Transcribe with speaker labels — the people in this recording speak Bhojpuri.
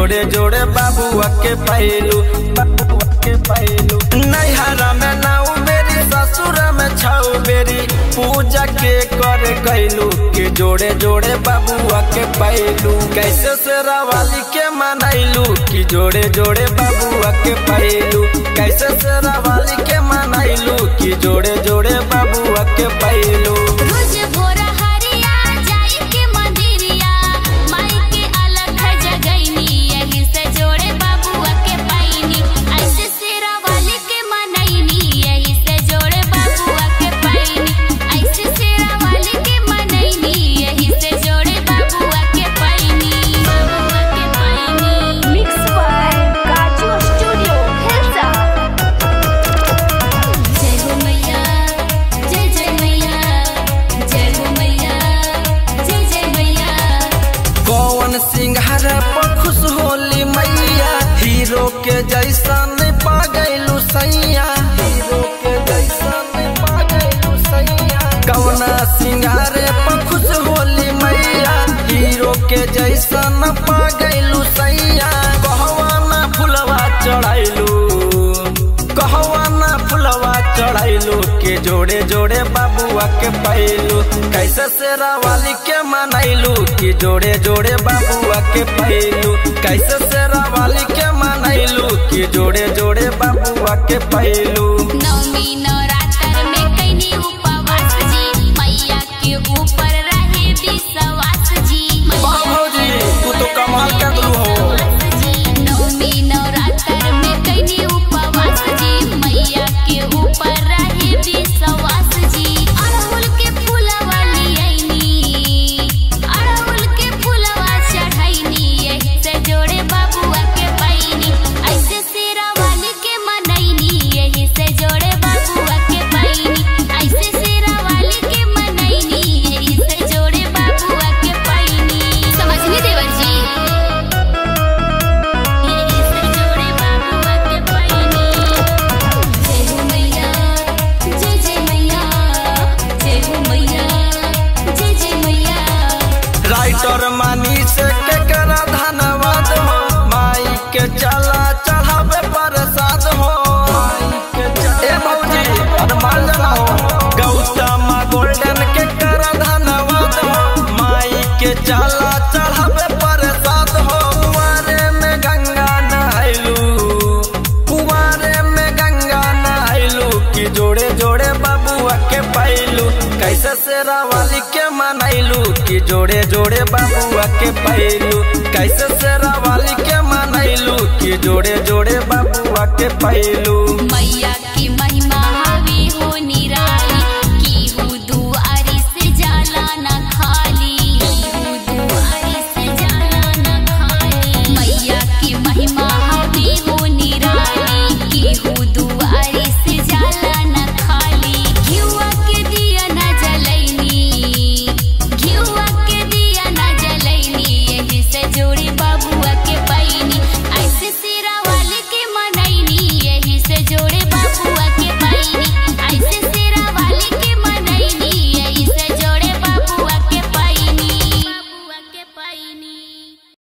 Speaker 1: जोड़े जोड़े बाबुआ के पैलू नैहरा में नाऊ बेरी ससुर में छाऊ बेरी पूजा के कर गैलू कि जोड़े जोड़े बाबुआ के पैलू कैसे शेरावाली के मनैलू कि जोड़े जोड़े बाबुआ के पैलू कैसे शेरावाली के मनैलू कि जोड़े जोड़े बाबुआ के पैलू सिंगार पर खुश होली मैया हीरो के जैसा नहीं पा गैलू सैया हीरो के जैसा नहीं पा गैलू सैया कौना सिंगार पर खुश होली मैया हीरो के जैसा न पा गैलू सैया कहवाना फुलवा चढ़ाइलू कहवाना फुलवा चढ़ाइलू के जोड़े जोड़े बाबुआ के पैलू कैसे शेरावाली के मनैलू कि जोड़े जोड़े बाबुआ के पैलू कैसे शेरावाली के मनैलू कि जोड़े जोड़े बाबुआ के पैलू
Speaker 2: नवमी नवरात्र में कैनी उपवास जी मैया के ऊपर रहे विश्वास जी
Speaker 1: भौजी तू तो कमाल कर लू हो
Speaker 2: नवमी नवरात्र में कैनी उपवास जी मैया के ऊपर रहे विश्वास जी अड़हुल के फूलवा लियाइनी अड़हुल के फूलवा चढ़ाइनी यही से जोड़े बाबुआ के पैनी ऐसे शेरावाली के मनैनी यही से जोड़े बाबुआ के पैनी ऐसे शेरावाली के मनैनी यही से जोड़े बाबुआ के पैनी समझनी देवर जी यही से जोड़े बाबुआ के पैनी जय हो मैया जय जय मैया जय हो मैया जय जय मैया
Speaker 1: राइटर मानी से के करा धन्यवाद हो माई के चला चढ़ावे प्रसाद हो ए भौजी हनुमान जना हो गौतम गोल्डन के करा धन्यवाद हो माई के चला चढ़ावे प्रसाद हो कुंवारे में गंगा नहाइलू कुंवारे में गंगा नहाइलू कि जोड़े जोड़े बाबुआ के पैलू कैसे शेरावाली के मनैलू कि जोड़े जोड़े बाबुआ के पैलू कैसे शेरावाली के मनैलू कि जोड़े जोड़े बाबुआ के पैलू
Speaker 2: मैया